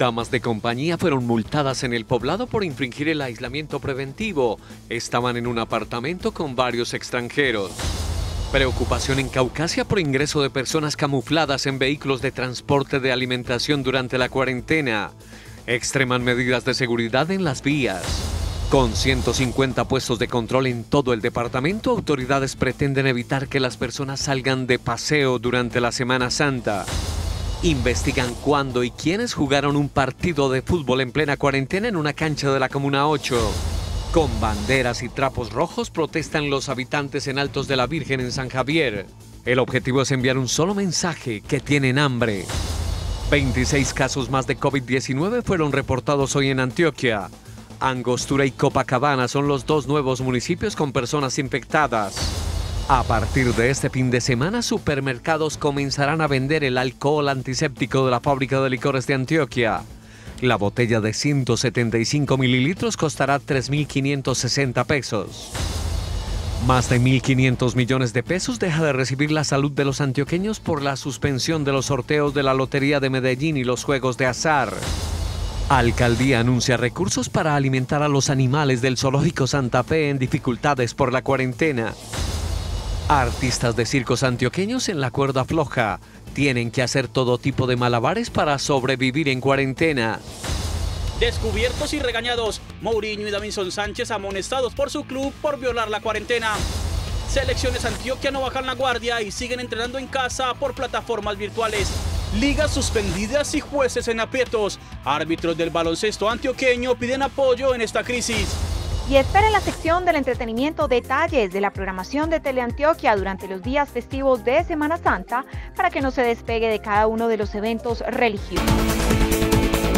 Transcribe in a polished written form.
Damas de compañía fueron multadas en el Poblado por infringir el aislamiento preventivo. Estaban en un apartamento con varios extranjeros. Preocupación en Caucasia por ingreso de personas camufladas en vehículos de transporte de alimentación durante la cuarentena. Extreman medidas de seguridad en las vías. Con 150 puestos de control en todo el departamento, autoridades pretenden evitar que las personas salgan de paseo durante la Semana Santa. Investigan cuándo y quiénes jugaron un partido de fútbol en plena cuarentena en una cancha de la Comuna 8. Con banderas y trapos rojos protestan los habitantes en Altos de la Virgen en San Javier. El objetivo es enviar un solo mensaje: que tienen hambre. 26 casos más de COVID-19 fueron reportados hoy en Antioquia. Angostura y Copacabana son los dos nuevos municipios con personas infectadas. A partir de este fin de semana, supermercados comenzarán a vender el alcohol antiséptico de la fábrica de licores de Antioquia. La botella de 175 mililitros costará 3.560 pesos. Más de 1.500 millones de pesos deja de recibir la salud de los antioqueños por la suspensión de los sorteos de la Lotería de Medellín y los juegos de azar. Alcaldía anuncia recursos para alimentar a los animales del Zoológico Santa Fe en dificultades por la cuarentena. Artistas de circos antioqueños en la cuerda floja tienen que hacer todo tipo de malabares para sobrevivir en cuarentena. Descubiertos y regañados, Mourinho y Davinson Sánchez amonestados por su club por violar la cuarentena. Selecciones Antioquia no bajan la guardia y siguen entrenando en casa por plataformas virtuales. Ligas suspendidas y jueces en aprietos. Árbitros del baloncesto antioqueño piden apoyo en esta crisis. Y espera en la sección del entretenimiento detalles de la programación de Teleantioquia durante los días festivos de Semana Santa para que no se despegue de cada uno de los eventos religiosos.